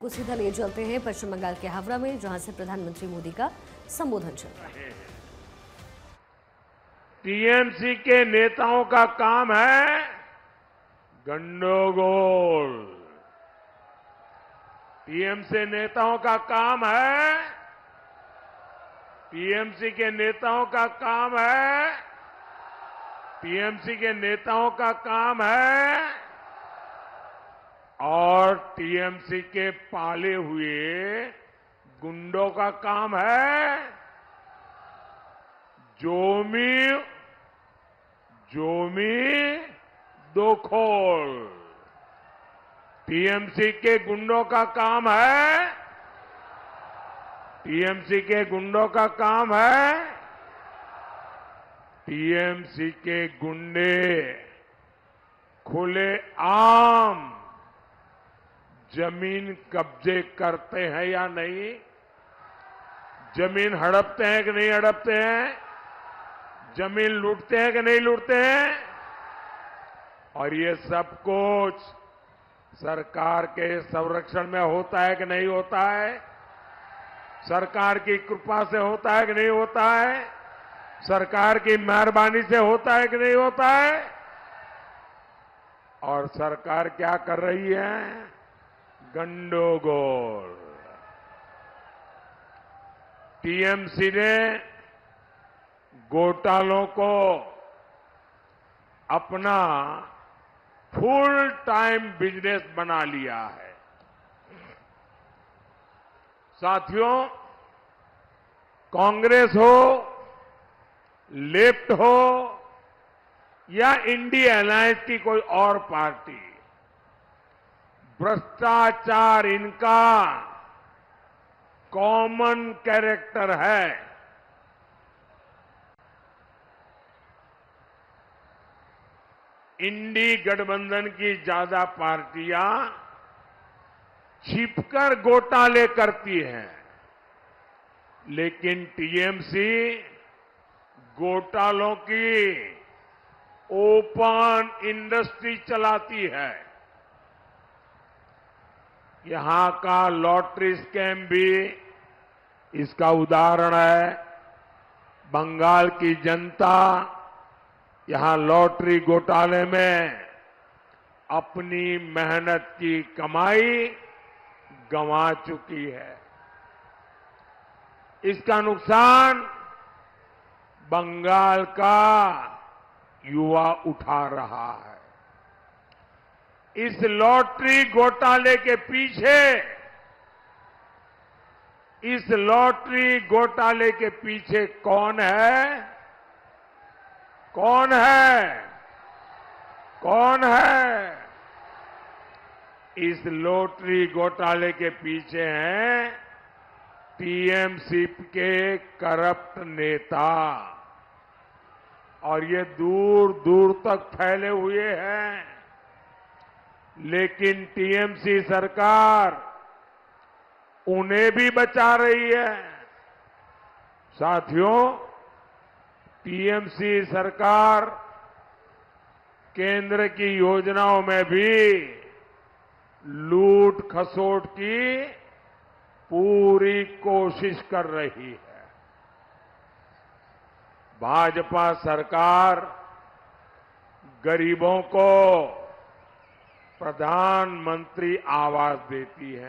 को सीधा ले चलते हैं पश्चिम बंगाल के हावड़ा में, जहां से प्रधानमंत्री मोदी का संबोधन चल रहा है। टीएमसी के नेताओं का काम है गंडोगोल। टीएमसी नेताओं का काम है टीएमसी के नेताओं का काम है टीएमसी के नेताओं का काम है और टीएमसी के पाले हुए गुंडों का काम है जोमी दोखोल। टीएमसी के गुंडों का काम है टीएमसी के गुंडों का काम है टीएमसी के गुंडे खुले आम जमीन कब्जे करते हैं या नहीं, जमीन हड़पते हैं कि नहीं हड़पते हैं, जमीन लूटते हैं कि नहीं लूटते हैं। और ये सब कुछ सरकार के संरक्षण में होता है कि नहीं होता है, सरकार की कृपा से होता है कि नहीं होता है, सरकार की मेहरबानी से होता है कि नहीं होता है। और सरकार क्या कर रही है? गंडोगोल। टीएमसी ने घोटालों को अपना फुल टाइम बिजनेस बना लिया है। साथियों, कांग्रेस हो, लेफ्ट हो या इंडिया अलायंस की कोई और पार्टी, भ्रष्टाचार इनका कॉमन कैरेक्टर है। इंडी गठबंधन की ज्यादा पार्टियां छिपकर घोटाले करती हैं, लेकिन टीएमसी घोटालों की ओपन इंडस्ट्री चलाती है। यहां का लॉटरी स्कैम भी इसका उदाहरण है। बंगाल की जनता यहां लॉटरी घोटाले में अपनी मेहनत की कमाई गंवा चुकी है। इसका नुकसान बंगाल का युवा उठा रहा है। इस लॉटरी घोटाले के पीछे कौन है? कौन है? कौन है? इस लॉटरी घोटाले के पीछे हैं टीएमसी के करप्ट नेता, और ये दूर दूर तक फैले हुए हैं। लेकिन टीएमसी सरकार उन्हें भी बचा रही है। साथियों, टीएमसी सरकार केंद्र की योजनाओं में भी लूट खसोट की पूरी कोशिश कर रही है। भाजपा सरकार गरीबों को प्रधानमंत्री आवास देती है,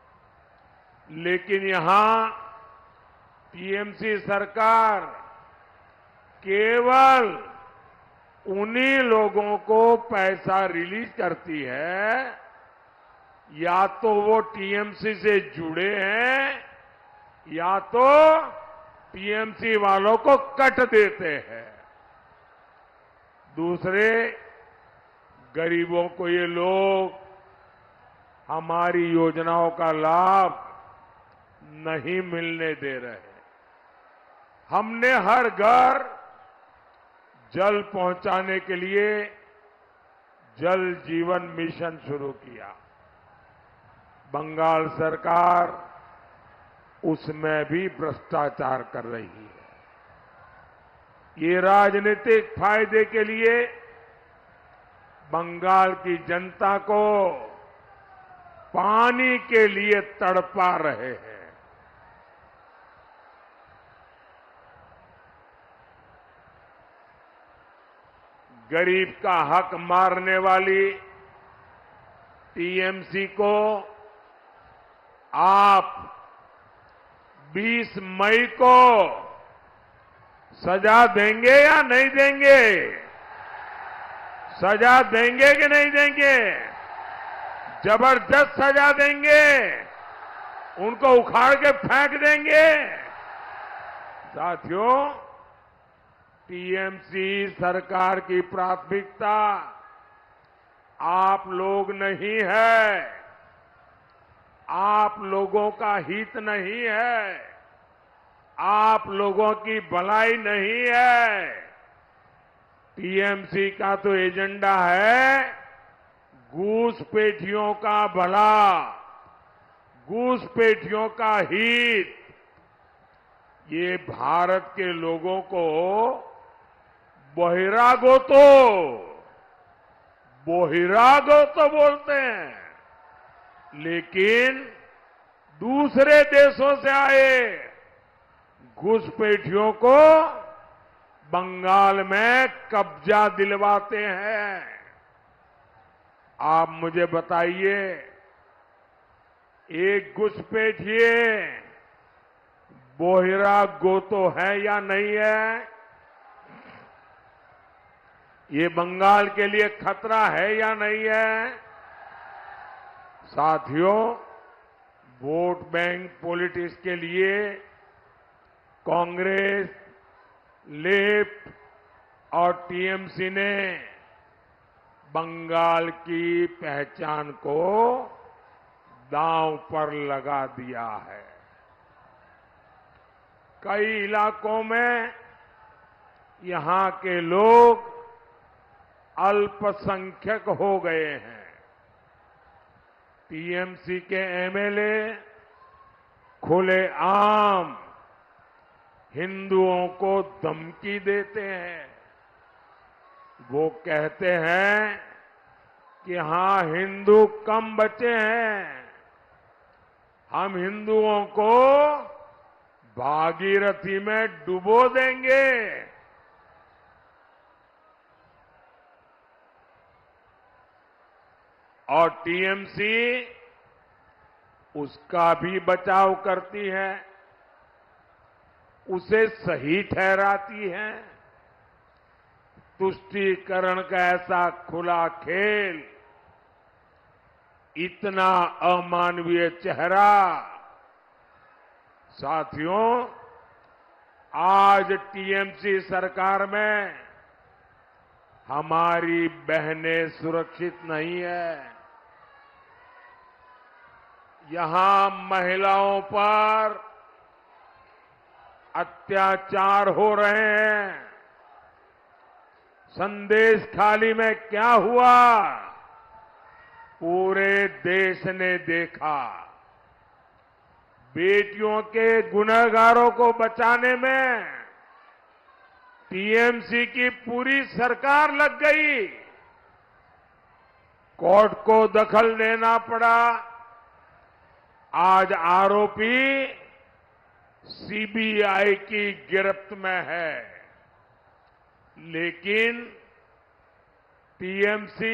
लेकिन यहां टीएमसी सरकार केवल उन्हीं लोगों को पैसा रिलीज करती है या तो वो टीएमसी से जुड़े हैं या तो टीएमसी वालों को कट देते हैं। दूसरे गरीबों को ये लोग हमारी योजनाओं का लाभ नहीं मिलने दे रहे। हमने हर घर जल पहुंचाने के लिए जल जीवन मिशन शुरू किया। बंगाल सरकार उसमें भी भ्रष्टाचार कर रही है। ये राजनीतिक फायदे के लिए बंगाल की जनता को पानी के लिए तड़पा रहे हैं। गरीब का हक मारने वाली टीएमसी को आप 20 मई को सजा देंगे या नहीं देंगे? सजा देंगे कि नहीं देंगे? जबरदस्त सजा देंगे, उनको उखाड़ के फेंक देंगे। साथियों, टीएमसी सरकार की प्राथमिकता आप लोग नहीं है, आप लोगों का हित नहीं है, आप लोगों की भलाई नहीं है। टीएमसी का तो एजेंडा है घूसपैठियों का भला, घूसपैठियों का हित। ये भारत के लोगों को बहिरागो तो बोलते हैं, लेकिन दूसरे देशों से आए घुसपैठियों को बंगाल में कब्जा दिलवाते हैं। आप मुझे बताइए, एक घुसपैठिए बहिरागो तो है या नहीं है? ये बंगाल के लिए खतरा है या नहीं है? साथियों, वोट बैंक पॉलिटिक्स के लिए कांग्रेस, लेफ्ट और टीएमसी ने बंगाल की पहचान को दांव पर लगा दिया है। कई इलाकों में यहां के लोग अल्पसंख्यक हो गए हैं। टीएमसी के एमएलए खुलेआम हिंदुओं को धमकी देते हैं। वो कहते हैं कि हां, हिंदू कम बचे हैं, हम हिंदुओं को भागीरथी में डुबो देंगे। और टीएमसी उसका भी बचाव करती है, उसे सही ठहराती है। तुष्टीकरण का ऐसा खुला खेल, इतना अमानवीय चेहरा। साथियों, आज टीएमसी सरकार में हमारी बहनें सुरक्षित नहीं है। यहां महिलाओं पर अत्याचार हो रहे हैं। संदेश खाली में क्या हुआ, पूरे देश ने देखा। बेटियों के गुनहगारों को बचाने में टीएमसी की पूरी सरकार लग गई। कोर्ट को दखल देना पड़ा। आज आरोपी सीबीआई की गिरफ्त में है, लेकिन टीएमसी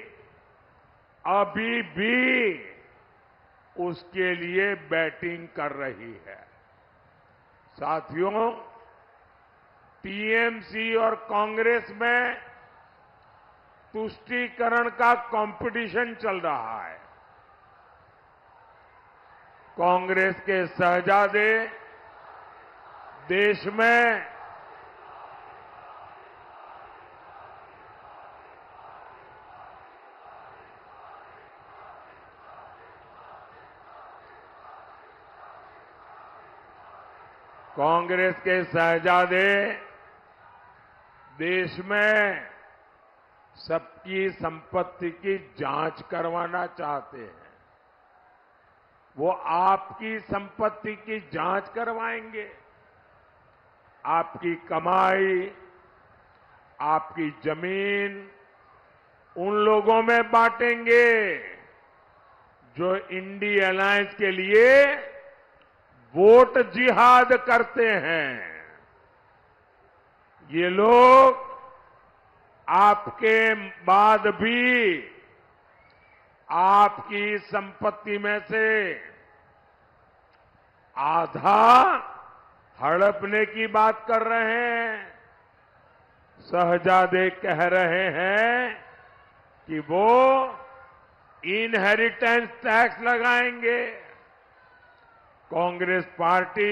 अभी भी उसके लिए बैटिंग कर रही है। साथियों, टीएमसी और कांग्रेस में तुष्टीकरण का कंपटीशन चल रहा है। कांग्रेस के शहजादे देश में कांग्रेस के शहजादे देश में सबकी संपत्ति की जांच करवाना चाहते हैं। वो आपकी संपत्ति की जांच करवाएंगे, आपकी कमाई, आपकी जमीन उन लोगों में बांटेंगे जो इंडी अलायंस के लिए वोट जिहाद करते हैं, ये लोग आपके बाद भी आपकी संपत्ति में से आधा हड़पने की बात कर रहे हैं। शहजादे कह रहे हैं कि वो इनहेरिटेंस टैक्स लगाएंगे। Congress party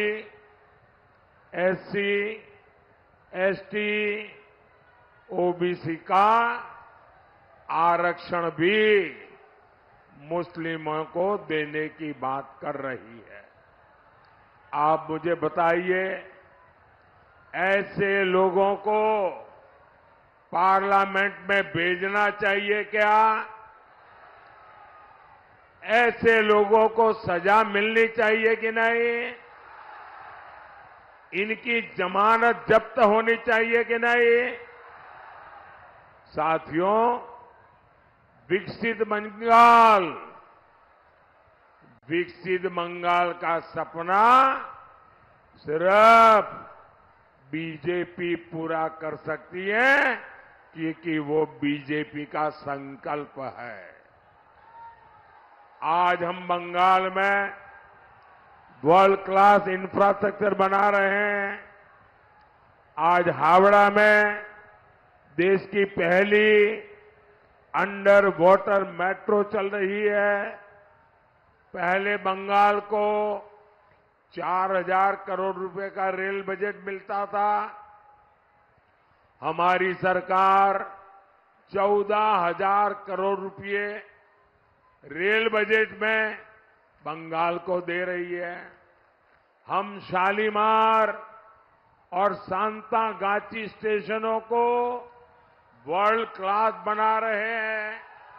SC, ST, OBC का आरक्षण भी मुस्लिमों को देने की बात कर रही है। आप मुझे बताइए, ऐसे लोगों को पार्लियामेंट में भेजना चाहिए क्या? ऐसे लोगों को सजा मिलनी चाहिए कि नहीं? इनकी जमानत जब्त होनी चाहिए कि नहीं? साथियों, विकसित बंगाल का सपना सिर्फ बीजेपी पूरा कर सकती है, क्योंकि वो बीजेपी का संकल्प है। आज हम बंगाल में वर्ल्ड क्लास इंफ्रास्ट्रक्चर बना रहे हैं। आज हावड़ा में देश की पहली अंडर वाटर मेट्रो चल रही है। पहले बंगाल को 4,000 करोड़ रुपए का रेल बजट मिलता था। हमारी सरकार 14,000 करोड़ रुपए रेल बजट में बंगाल को दे रही है। हम शालीमार और सांतागाची स्टेशनों को वर्ल्ड क्लास बना रहे हैं।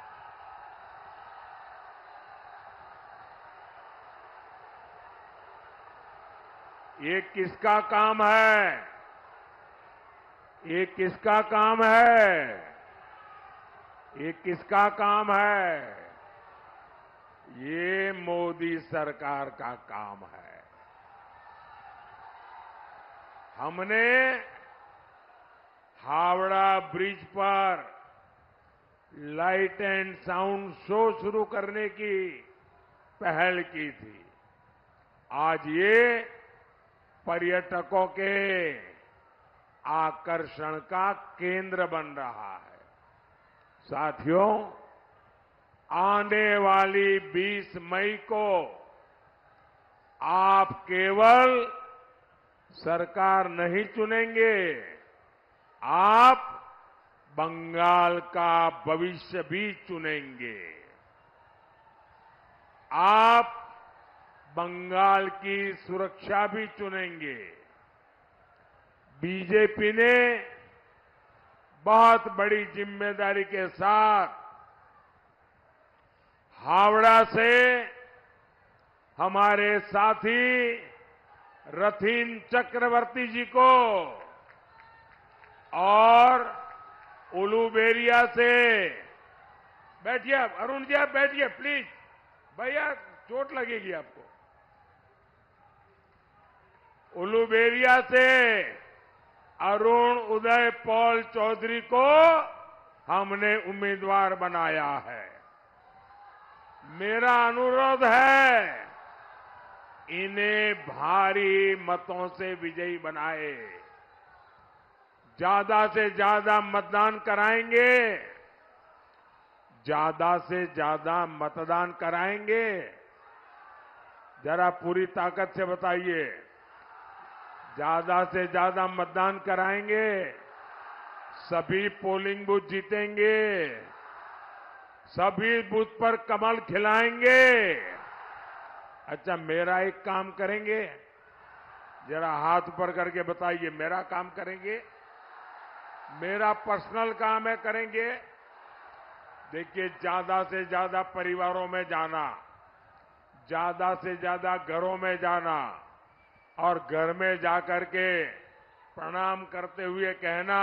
ये किसका काम है? ये किसका काम है? ये किसका काम है? ये मोदी सरकार का काम है। हमने हावड़ा ब्रिज पर लाइट एंड साउंड शो शुरू करने की पहल की थी। आज ये पर्यटकों के आकर्षण का केंद्र बन रहा है। साथियों, आने वाली 20 मई को आप केवल सरकार नहीं चुनेंगे, आप बंगाल का भविष्य भी चुनेंगे। आप बंगाल की सुरक्षा भी चुनेंगे। बीजेपी ने बहुत बड़ी जिम्मेदारी के साथ हावड़ा से हमारे साथी रथीन चक्रवर्ती जी को और उलूबेरिया से, बैठिए आप, अरुण जी आप बैठिए प्लीज, भैया चोट लगेगी आपको। उलूबेरिया से अरुण उदय पॉल चौधरी को हमने उम्मीदवार बनाया है। मेरा अनुरोध है, इन्हें भारी मतों से विजयी बनाए। ज्यादा से ज्यादा मतदान कराएंगे, ज्यादा से ज्यादा मतदान कराएंगे। जरा पूरी ताकत से बताइए, ज्यादा से ज्यादा मतदान कराएंगे, सभी पोलिंग बूथ जीतेंगे, सभी बूथ पर कमल खिलाएंगे। अच्छा, मेरा एक काम करेंगे, जरा हाथ ऊपर करके बताइए, मेरा काम करेंगे? मेरा पर्सनल काम है, करेंगे? देखिए, ज्यादा से ज्यादा परिवारों में जाना, ज्यादा से ज्यादा घरों में जाना और घर में जाकर के प्रणाम करते हुए कहना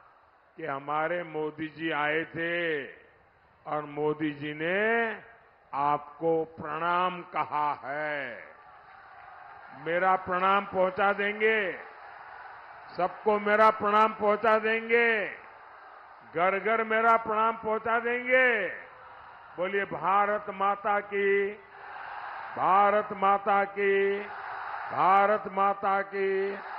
कि हमारे मोदी जी आए थे और मोदी जी ने आपको प्रणाम कहा है। मेरा प्रणाम पहुंचा देंगे, सबको मेरा प्रणाम पहुंचा देंगे, घर घर मेरा प्रणाम पहुंचा देंगे। बोलिए भारत माता की, भारत माता की, भारत माता की।